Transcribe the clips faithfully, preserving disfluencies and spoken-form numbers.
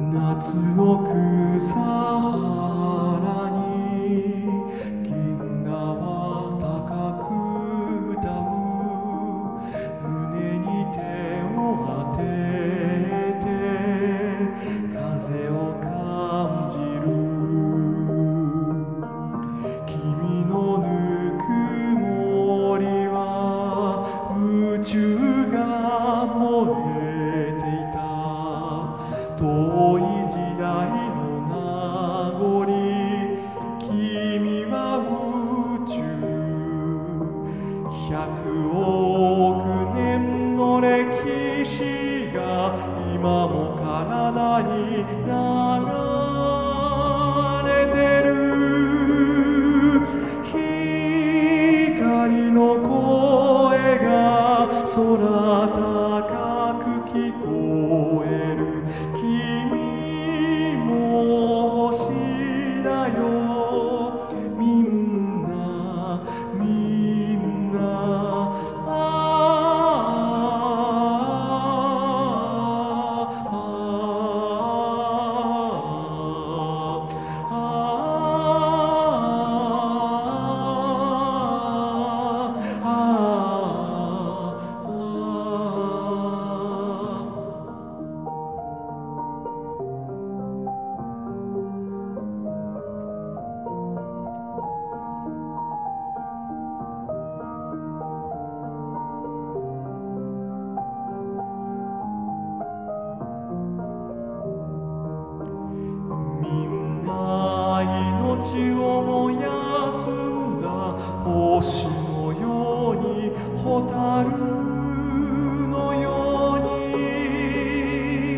夏の草原に銀河は高く歌う。胸に手を当てて風を感じる。君のぬくもりは宇宙が燃えていた。遠い時代の名残、君は宇宙百億年の歴史が今も体に流れてる。光の声が空高く聞こえる。君も星だよ。みんなみんなあああみんな命を燃やすんだ。星のように蛍のように。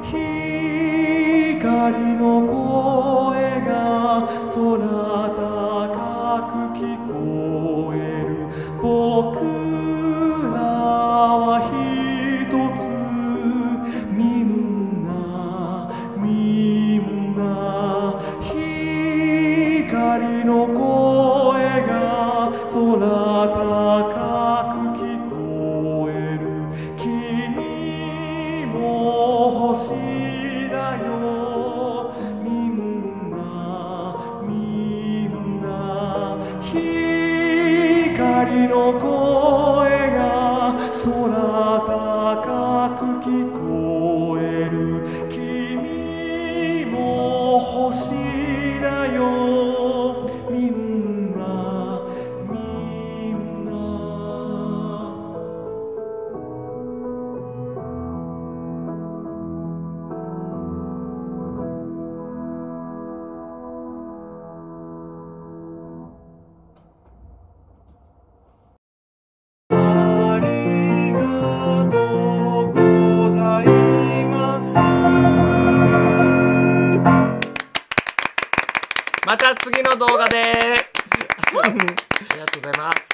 光の声が空高く聞こえる。僕らは一つ。みんなみんな光の声が空高く聞こえる。君も星だよ。みんなみんな光の声が空高く聞こえる。君も星だよ。みんなみんなありがとうございます。 また次の動画でありがとうございます。